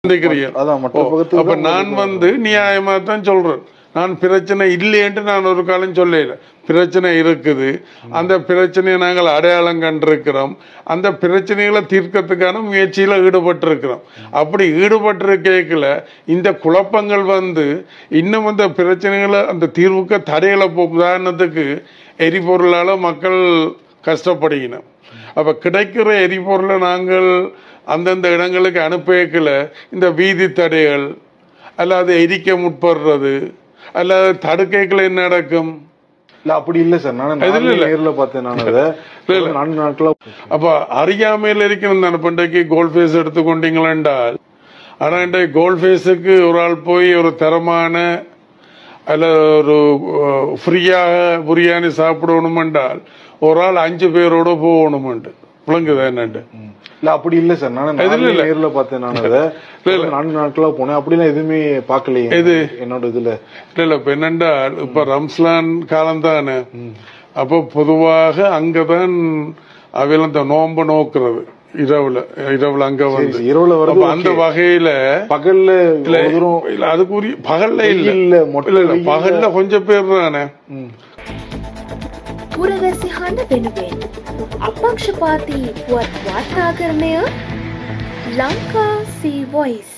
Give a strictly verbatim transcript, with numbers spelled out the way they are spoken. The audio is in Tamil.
அப்ப நான் வந்து நியாயமா தான் சொல்றேன். நான் பிரச்சனை இல்லையென்று நான் ஒரு காலம் சொல்லல. பிரச்சனை இருக்குது, அந்த பிரச்சனையை நாங்கள் அடையாளம் கண்டிருக்கிறோம், அந்த பிரச்சனைகளை தீர்க்கறதுக்கான முயற்சியில ஈடுபட்டிருக்கிறோம். அப்படி ஈடுபட்டிருக்கல இந்த குழப்பங்கள் வந்து இன்னும் அந்த பிரச்சனைகளை அந்த தீர்வுக்கு தடைகளை உதாரணத்துக்கு எரிபொருளால மக்கள் கஷ்டப்படுகினோம். அப்ப கிடைக்கிற எரிபொருளை நாங்கள் அந்தந்த இடங்களுக்கு அனுப்பல இந்த வீதி தடைகள் அல்லது எரிக்க முற்படுறது அல்லது தடுக்கைகள் என்ன நடக்கும்? அப்படி இல்ல சார், நான் நேர்ல பார்த்தேன். நான்கு நாட்களா அப்ப அறியாமையில் இருக்கிற தானே. பண்டைக்கு கோல்ட் ஃபேஸ் எடுத்துக்கொண்டீங்களா என்றால், ஆனா இன்றைக்கு கோல்ட் ஃபேஸுக்கு ஒரு ஆள் போய் ஒரு தரமான அல்ல ஒரு ஃப்ரீயாக பிரியாணி சாப்பிடணும் என்றால் ஒரு ஆள் அஞ்சு பேரோட போகணும். விளங்குதா என்னண்டு? இல்ல அப்படி இல்ல சார், நான் நேர்ல பார்த்தேன். நான் நான்கு நாட்களா போனேன், அப்படிலாம் எதுவுமே பாக்கலையே இது என்னோட இதுல. இல்ல இல்ல இப்ப என்னென்றால் இப்ப ரம்ஸ்லான் காலம் தானே, அப்ப பொதுவாக அங்கதான் அவையில அந்த நோம்ப நோக்குறது இரவுல இரவுல அங்க வந்து இரவுல வருது. அந்த வகையில பகல்ல இல்ல அதுக்குரிய பகல்ல இல்ல இல்ல பகல்ல கொஞ்சம் பேர் தானே. පුරවැසි හඬ වෙනුවෙන් අපක්ෂපාතී පුවත් වාර්තාකරණය ලංකා C Voice